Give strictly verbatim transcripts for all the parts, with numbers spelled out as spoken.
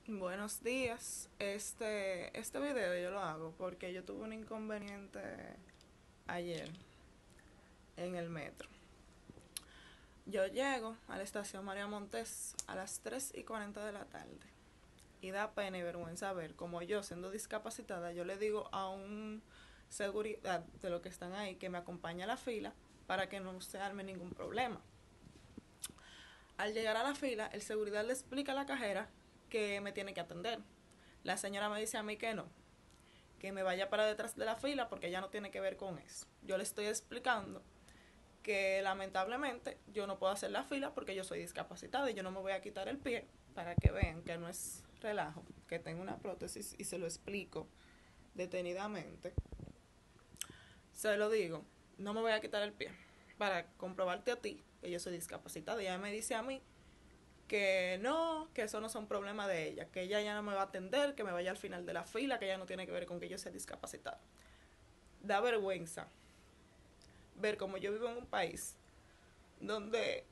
Buenos días. Este, este video yo lo hago porque yo tuve un inconveniente ayer en el metro. Yo llego a la estación María Montes a las tres y cuarenta de la tarde y da pena y vergüenza ver como yo, siendo discapacitada, yo le digo a un seguridad de los que están ahí que me acompañe a la fila para que no se arme ningún problema. Al llegar a la fila, el seguridad le explica a la cajera que me tiene que atender. La señora me dice a mí que no, que me vaya para detrás de la fila porque ya no tiene que ver con eso. Yo le estoy explicando que lamentablemente yo no puedo hacer la fila porque yo soy discapacitada y yo no me voy a quitar el pie para que vean que no es relajo, que tengo una prótesis y se lo explico detenidamente. Se lo digo, no me voy a quitar el pie para comprobarte a ti que yo soy discapacitada. Y ella me dice a mí que no, que eso no son problemas de ella, que ella ya no me va a atender, que me vaya al final de la fila, que ella no tiene que ver con que yo sea discapacitada. Da vergüenza ver cómo yo vivo en un país donde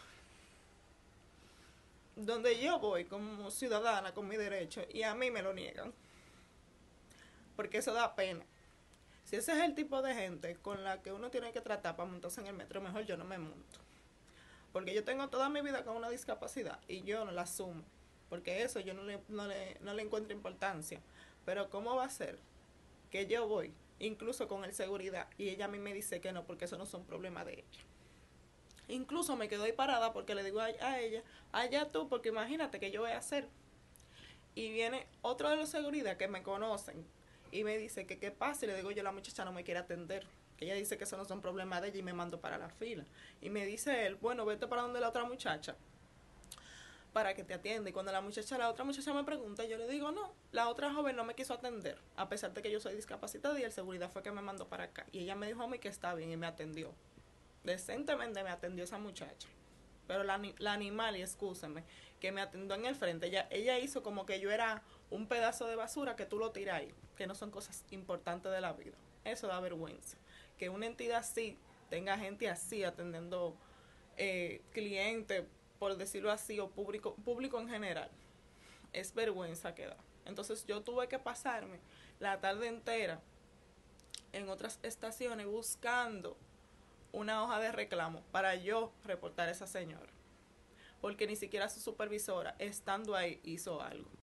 donde yo voy como ciudadana con mi derecho y a mí me lo niegan, porque eso da pena. Si ese es el tipo de gente con la que uno tiene que tratar para montarse en el metro, mejor yo no me monto, porque yo tengo toda mi vida con una discapacidad y yo no la asumo, porque eso yo no le, no le, no le encuentro importancia. Pero ¿cómo va a ser que yo voy, incluso con el seguridad, y ella a mí me dice que no, porque eso no son problemas de ella? Incluso me quedo ahí parada porque le digo a, a ella, allá tú, porque imagínate que yo voy a hacer. Y viene otro de los seguridad que me conocen y me dice que qué pasa, y le digo yo, la muchacha no me quiere atender, que ella dice que eso no son problemas de ella, y me mando para la fila. Y me dice él, bueno, vete para donde la otra muchacha para que te atienda. Y cuando la muchacha, la otra muchacha me pregunta, yo le digo, no, la otra joven no me quiso atender, a pesar de que yo soy discapacitada, y el seguridad fue que me mandó para acá. Y ella me dijo a mí que está bien y me atendió. Decentemente me atendió esa muchacha. Pero la, la animal, y excúseme, que me atendió en el frente, ella, ella hizo como que yo era un pedazo de basura que tú lo tiras ahí, que no son cosas importantes de la vida. Eso da vergüenza. Que una entidad así tenga gente así atendiendo eh, clientes, por decirlo así, o público, público en general. Es vergüenza que da. Entonces yo tuve que pasarme la tarde entera en otras estaciones buscando una hoja de reclamo para yo reportar a esa señora, porque ni siquiera su supervisora, estando ahí, hizo algo.